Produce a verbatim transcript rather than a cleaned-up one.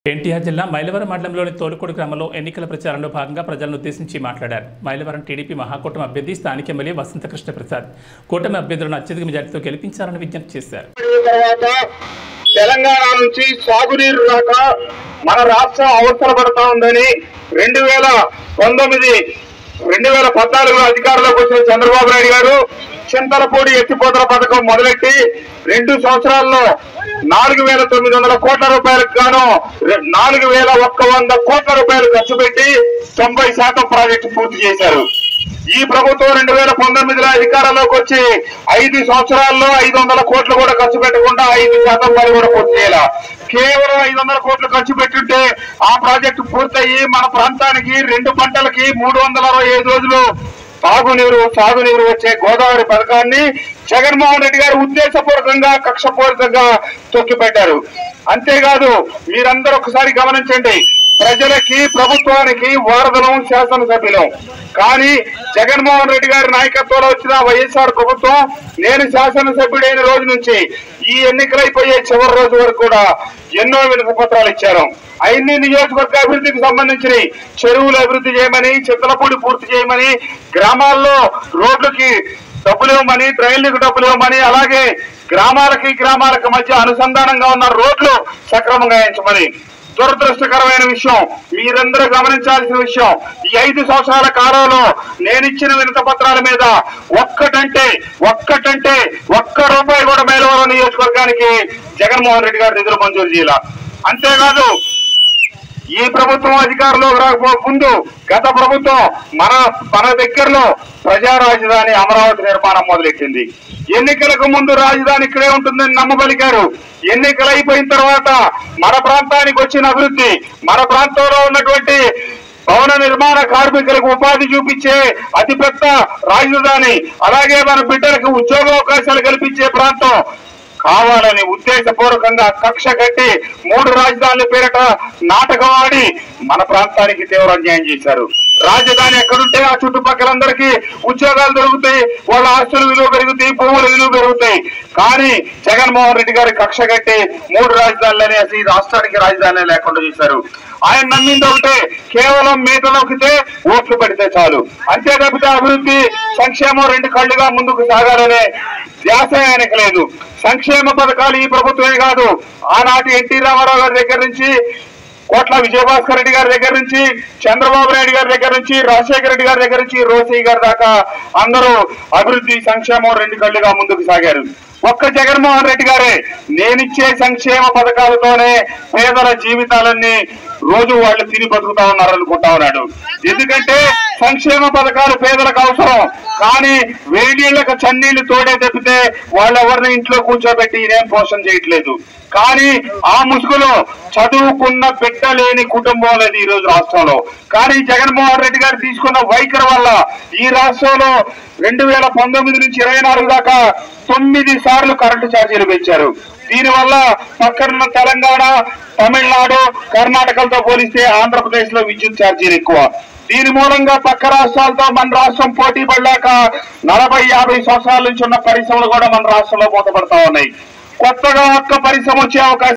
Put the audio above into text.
ఎన్టీఆర్ జిల్లా మైలవరం మండలంలోని తోలుకోడు గ్రామంలో ఎన్నికల ప్రచారంలో భాగంగా ప్రజలను ఉద్దేశించి మాట్లాడారు. మైలవరం టీడీపీ మహాకూటమి అభ్యర్థి స్థానిక ఎమ్మెల్యే వసంత కృష్ణ ప్రసాద్ కూటమి అభ్యర్థులను అత్యధిక మెజార్టీతో గెలిపించాలని విజ్ఞప్తి చేశారు. తెలంగాణ నుంచి సాగునీరు రాక మన రాష్ట్రం అవసరపడతా ఉందని రెండు వేల పంతొమ్మిది రెండు వేల పద్నాలుగులో అధికారంలోకి వచ్చిన చంద్రబాబు నాయుడు గారు చింతలపూడి ఎత్తిపోతల పథకం మొదలెట్టి రెండు సంవత్సరాల్లో నాలుగు వేల తొమ్మిది వందల కోట్ల రూపాయలకు గాను నాలుగు వేల ఒక్క వంద కోట్ల రూపాయలు ఖర్చు పెట్టి తొంభై శాతం ప్రాజెక్టు పూర్తి చేశారు. ఈ ప్రభుత్వం రెండు వేల పంతొమ్మిదిలో అధికారంలోకి వచ్చి ఐదు సంవత్సరాల్లో ఐదు వందల కోట్లు కూడా ఖర్చు పెట్టకుండా ఐదు శాతం పని కూడా పూర్తి చేయాల. కేవలం ఐదు వందల కోట్లు ఖర్చు పెట్టుంటే ఆ ప్రాజెక్టు పూర్తయి మన ప్రాంతానికి రెండు పంటలకి మూడు వందల అరవై ఐదు రోజులు తాగునీరు సాగునీరు వచ్చే గోదావరి పథకాన్ని జగన్మోహన్ రెడ్డి గారు ఉద్దేశపూర్వకంగా కక్షపూరితంగా తొక్కిపెట్టారు. అంతేకాదు మీరందరూ ఒకసారి గమనించండి, ప్రజలకి ప్రభుత్వానికి వారధులం శాసనసభ్యులం. కానీ జగన్మోహన్ రెడ్డి గారి నాయకత్వంలో వచ్చిన వైఎస్ఆర్ ప్రభుత్వం నేను శాసనసభ్యుడైన రోజు నుంచి ఈ ఎన్నికలైపోయే చివరి రోజు వరకు కూడా ఎన్నో వినతి పత్రాలు ఇచ్చారు. అన్ని నియోజకవర్గ అభివృద్ధికి సంబంధించి చెరువులు అభివృద్ధి చేయమని, చింతలపూడి పూర్తి చేయమని, గ్రామాల్లో రోడ్లకి డబ్బులు ఇవ్వమని, ట్రైన్లకు డబ్బులు ఇవ్వమని, అలాగే గ్రామాలకి గ్రామాలకు మధ్య అనుసంధానంగా ఉన్న రోడ్లు సక్రమంగా వేయించమని. దురదృష్టకరమైన విషయం, మీరందరూ గమనించాల్సిన విషయం, ఈ ఐదు సంవత్సరాల కాలంలో నేనిచ్చిన వినతి పత్రాల మీద ఒక్కటంటే ఒక్కటంటే ఒక్క రూపాయి కూడా మైలవరం నియోజకవర్గానికి జగన్మోహన్ రెడ్డి గారు నిధులు మంజూరు చేయాల. అంతేకాదు ఈ ప్రభుత్వం అధికారంలో రాకపో ముందు గత ప్రభుత్వం మన మన దగ్గరలో ప్రజా రాజధాని అమరావతి నిర్మాణం మొదలెట్టింది. ఎన్నికలకు ముందు రాజధాని ఇక్కడే ఉంటుందని నమ్మబలికారు. ఎన్నికలు అయిపోయిన తర్వాత మన ప్రాంతానికి వచ్చిన అభివృద్ధి, మన ప్రాంతంలో ఉన్నటువంటి భవన నిర్మాణ కార్మికులకు ఉపాధి చూపించే అతిపెద్ద రాజధాని, అలాగే మన బిడ్డలకు ఉద్యోగ అవకాశాలు కల్పించే ప్రాంతం కావాలని ఉద్దేశపూర్వకంగా కక్ష కట్టి మూడు రాజధానుల పేరిట నాటకం ఆడి మన ప్రాంతానికి తీవ్ర అన్యాయం చేశారు. రాజధాని ఎక్కడుంటే ఆ చుట్టుపక్కలందరికీ ఉద్యోగాలు దొరుకుతాయి, వాళ్ళ ఆస్తుల విలువ పెరుగుతాయి, భూముల విలువ పెరుగుతాయి. కానీ జగన్మోహన్ రెడ్డి గారి కక్ష కట్టి మూడు రాజధానులని అసలు ఈ రాష్ట్రానికి రాజధాని లేకుండా చేశారు. ఆయన నమ్మింది ఒకటే, కేవలం మీద నొక్కితే ఓట్లు పెడితే చాలు, అంతే తప్పితే అభివృద్ధి సంక్షేమం రెండు కళ్ళుగా ముందుకు సాగాలనే ధ్యాస ఆయనకు లేదు. సంక్షేమ పథకాలు ఈ ప్రభుత్వమే కాదు, ఆనాటి ఎన్టీ రామారావు గారి దగ్గర నుంచి, కోట్ల విజయభాస్కర్ రెడ్డి గారి దగ్గర నుంచి, చంద్రబాబు నాయుడు గారి దగ్గర నుంచి, రాజశేఖర రెడ్డి గారి దగ్గర నుంచి, రోసయ్య గారి దాకా అందరూ అభివృద్ధి సంక్షేమం రెండు కళ్ళుగా ముందుకు సాగారు. ఒక్క జగన్మోహన్ రెడ్డి గారే నేనిచ్చే సంక్షేమ పథకాలతోనే పేదల జీవితాలన్నీ రోజు వాళ్ళు తిని బతుకుతా ఉన్నారు అనుకుంటా ఉన్నాడు. ఎందుకంటే సంక్షేమ పథకాలు పేదలకు అవసరం, కానీ వేడిళ్లకు చన్నీళ్లు తోడే తప్పితే వాళ్ళెవరిని ఇంట్లో కూర్చోబెట్టి ఇదేం పోషణ చేయట్లేదు. కానీ ఆ ముసుగులో చదువుకున్న బిడ్డ లేని కుటుంబం లేదు ఈ రోజు రాష్ట్రంలో. కానీ జగన్మోహన్ రెడ్డి గారు తీసుకున్న వైఖరి వల్ల ఈ రాష్ట్రంలో రెండు వేల పంతొమ్మిది నుంచి ఇరవై నాలుగు దాకా తొమ్మిది సార్లు కరెంటు ఛార్జీలు పెంచారు. దీనివల్ల పక్కనున్న తెలంగాణ, తమిళనాడు, కర్ణాటకలతో పోలిస్తే ఆంధ్రప్రదేశ్ లో విద్యుత్ ఛార్జీలు ఎక్కువ. దీని మూలంగా పక్క రాష్ట్రాలతో మన రాష్ట్రం పోటీ పడలేక నలభై యాభై సంవత్సరాల నుంచి ఉన్న పరిశ్రమలు కూడా మన రాష్ట్రంలో మూతపడతా ఉన్నాయి. కొత్తగా ఒక్క పరిశ్రమ వచ్చే అవకాశం